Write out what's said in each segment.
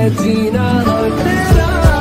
मैं जीना तेरा।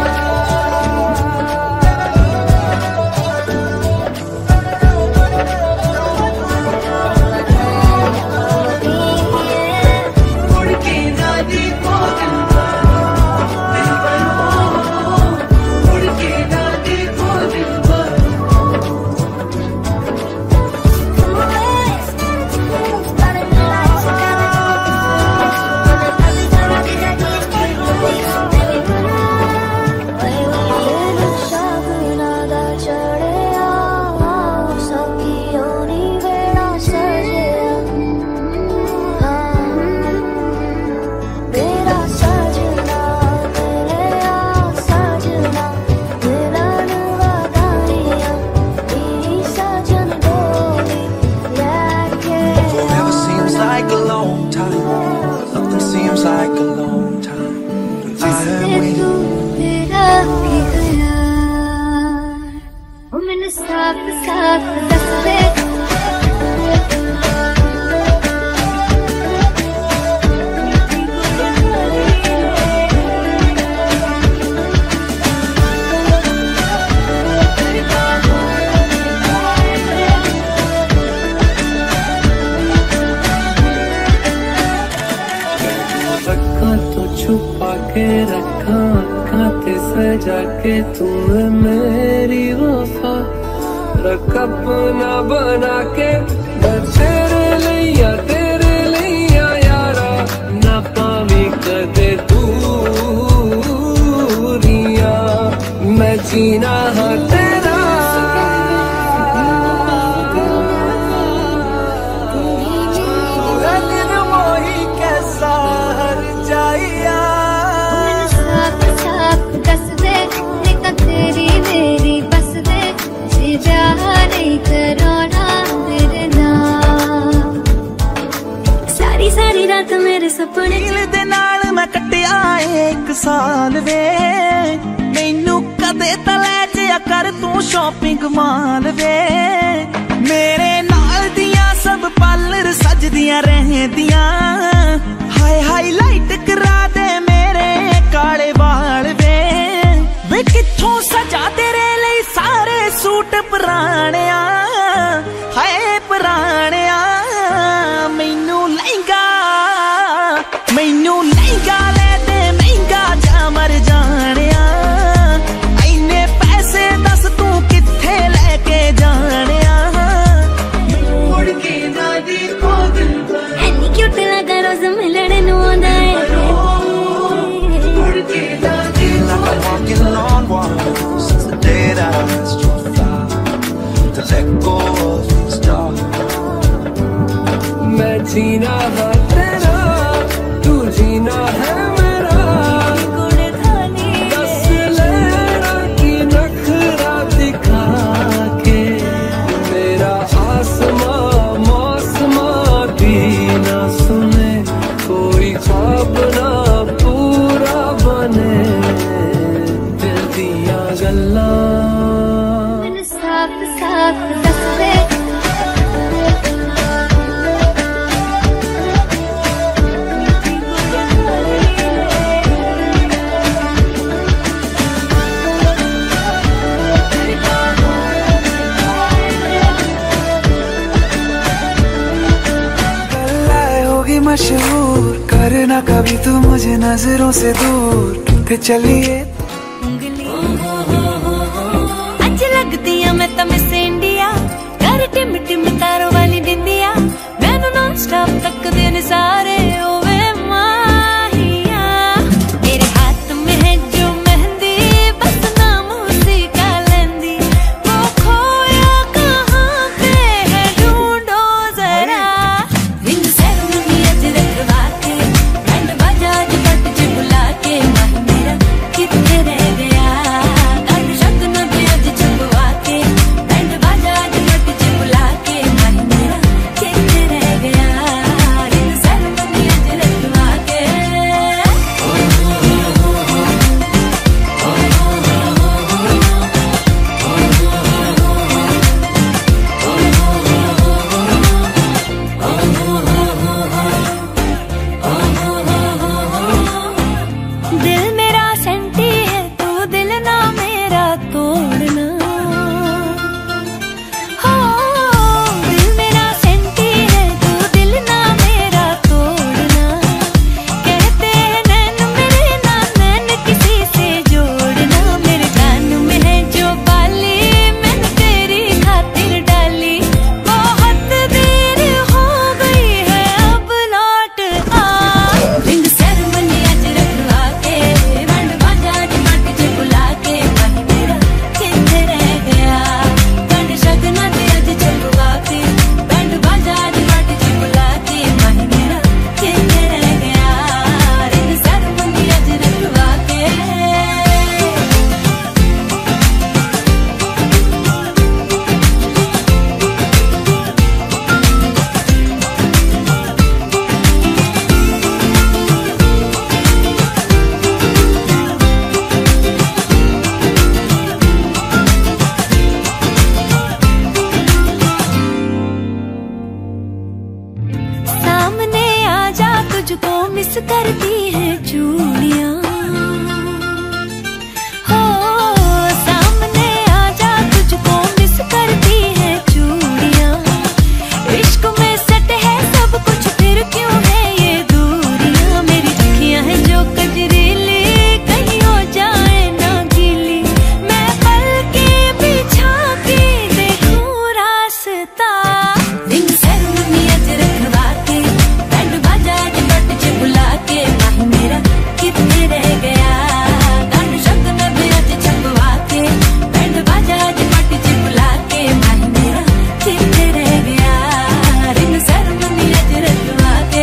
छुपा के रखा खाते सजा के तुम मेरी वफा रख अपना बना के तेरे लिया यारा ना पावी कदे दूरियां मैं जीना तेरा। सारी रात मेरे सपने दे नाल मैं कटिया एक साल वे मैनू कदे तले जिया कर तू शॉपिंग माल वे मेरे नाल दियां सब पार्लर सजदियां रहदियां हाय हाईलाइट करा दे मेरे काले वाल वे कित्थों सजा तेरे लिए सारे सूट पुराणिया हाय पुराणिया मैनू लहंगा ले दे महंगा जा मर जानिया इन्ने पैसे दस तू कित्थे लेके जानिया मुड़ के ना देखो दिल पर एनी क्यूट लगा रोज मिलने नू आंदा है मुड़ के ना देखो walking on water since the day that I asked you to fly to let go of these dark मैं जीना तेरा तू जीना है मेरा दस लेना की नखरा दिखा के मेरा आसमां मौसमां भी ना सुने कोई ख्वाब ना पूरा बने दिल दिया गल्ला साफ साफ दसवे मशहूर करना कभी तू मुझे नजरों से दूर किथे चलिए अच्छी लगती है मैं तो मिस इंडिया कर टिम टिम तारों वाली बिंदिया मैनू नॉन स्टॉप तक दिन सारे ओवे माहिया मेरे हाथ में है जो मेहंदी बस नाम उसी का लेंदी वो खोया कहाँ पे है ढूंढो जरा कितने रह गया शक न अज छुपवा के बैंड बाजा बुला के करती है चूड़ियां। हो सामने आजा तुझको मिस करती है चूड़ियां। इश्क में सट है सब कुछ फिर क्यों है ये दूरियां। मेरी अखियां हैं जो कजरीली कहीं हो जाए ना गीली। मैं पल के बिछा के देखूं रास्ता। रिंग सेरेमनी आज रखवा के बैंड बाजा के बट च बुला के माही मेरा कितने रह गया। गान शब्द में भी आज छपवा के बैंड बाजा के बट च बुला के माही मेरा कितने रह गया। रिंग सेरेमनी आज रखवा के।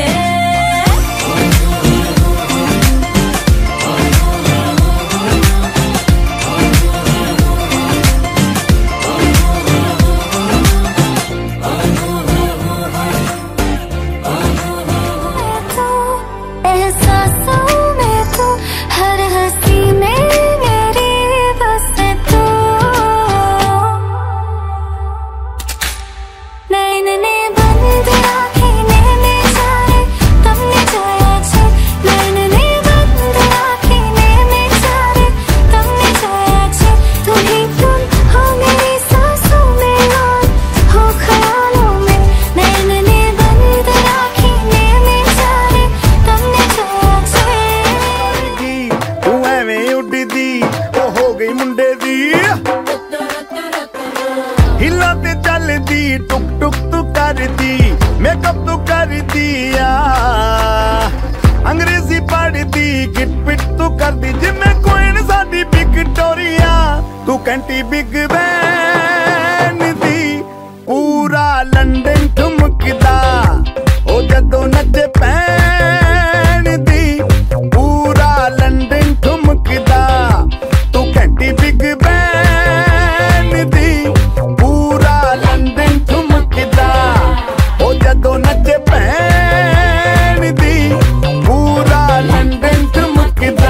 एहसासों में तू हर हंसी में मेरी बसे तू। नैनने बंद आँखें नैने जाए तमने जाया छे। नैनने बंद आँखें नैने जाए तमने जाया छे। तू ही तुम हो मेरी सांसों में और हो ख्यालों में। नैनने बंद आँखें नैने जाए तमने जाया छे। तू एवें उड़दी ओ हो गई मुंडे दी। हिला ते चलदी टुक टुक तू करदी मेकअप तू करदी आ। अंग्रेजी पढ़दी गिट पिट तू करदी जिमें क्वीन साडी विक्टोरिया। तू कंटी बिग बैन दी पूरा लंदन ठुमकदा। ओ जदों नचे पैन दी पूरा लंदन ठुमकदा। तू कंटी बिग बैन दी पूरा लंदन ठुमकदा। ओ जदों नचे पैन दी पूरा लंदन ठुमकदा।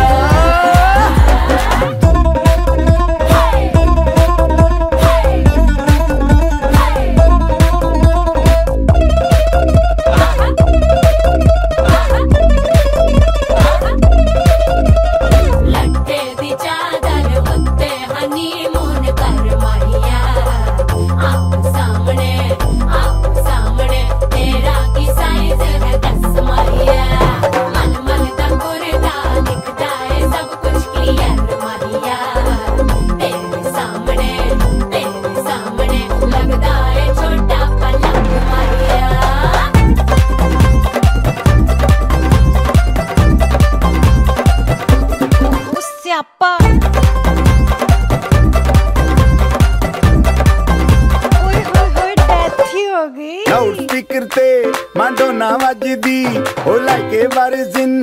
लट्टे दी चादर उत्ते हनीमून कर माहिया। आप सामने तेरा की साइज है 10 माहिया। मन मन दा कुर्ता दिखता है सब कुछ क्लियर माहिया। तेरे सामने लगता है छोटा पलंग माहिया। स्यापा डेथ ही हो गई। लाउड स्पीकर ते माडोना वजदी ओ लाइके वारिजिन।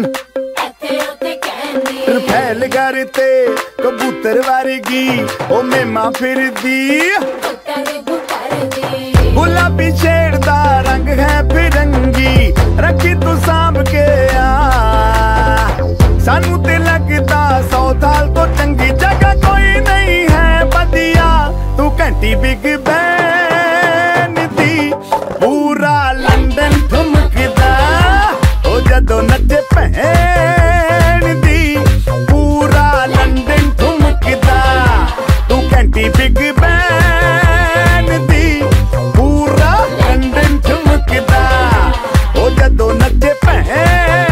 फैल करते कबूतर वर्गी ओ मेमा फिरदी। गुलाबी शेड दा रंग है फिरंगी रखी तू सांभ के आ। सानू ते लगदा 100 साल तो चंगी जगह कोई नहीं है बदिया। तू घंटी बिग बैन दी पूरा लंदन ठुमकदा। ओ जदों नचे भैन दी पूरा लंदन ठुमकदा। तू घंटी बिग बैन दी पूरा लंदन ठुमकदा। ओ जदों नचे भैन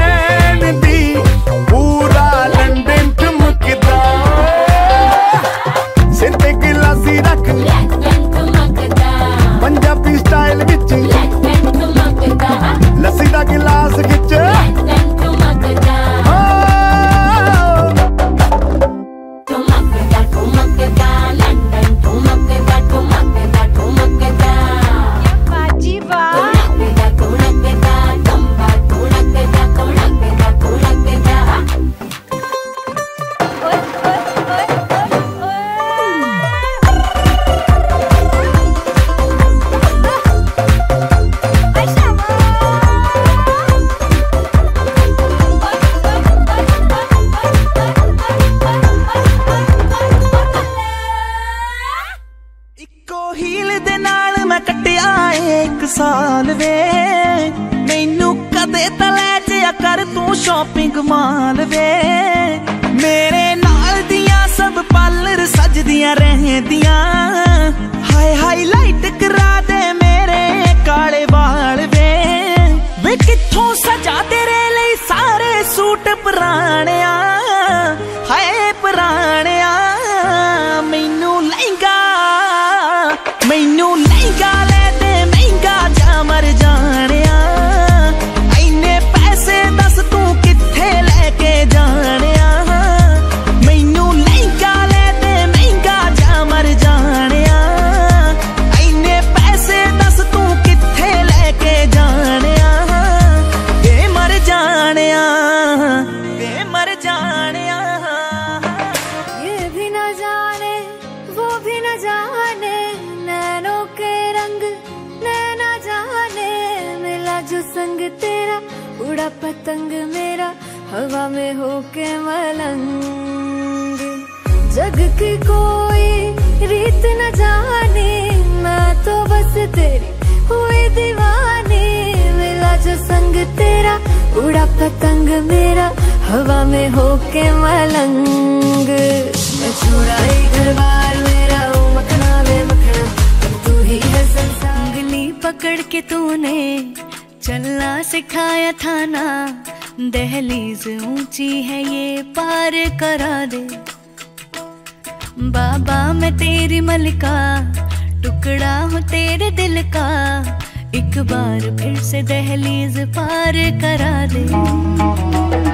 शॉपिंग मॉल वे मेरे नाल दियां सब पार्लर सजदियां रहंदियां हाय हाईलाइट करा दे मेरे काले वाल वे कित्थों सजा तेरे लिए सारे सूट पुराणिया हाय पुराणिया मैनू लहंगा ले दे महंगा जा मर जानिया इन्ने पैसे दस तू कित्थे लेके जानिया मैनू लहंगा ले दे महंगा जा मर जानिया इन्ने पैसे दस तू कित्थे लेके जानिया मर जानिया ये भी न जाने वो भी न जाने नैनों के रंग नैना जाने मिला जो संग तेरा उड़ा पतंग मेरा हवा में होके मलंग जग की कोई रीत न जाने मैं तो बस तेरी हुई दीवानी मिला जो संग तेरा उड़ा पतंग मेरा हवा में होके मलंग मैं छुड़ाई घर बार मेरा ओ मखना वे मखना तू ही है संसार उंगली पकड़ के तूने चलना सिखाया था ना दहलीज ऊंची है ये पार करा दे बाबा मैं तेरी मलिका टुकड़ा हूँ तेरे दिल का एक बार फिर से दहलीज पार करा दे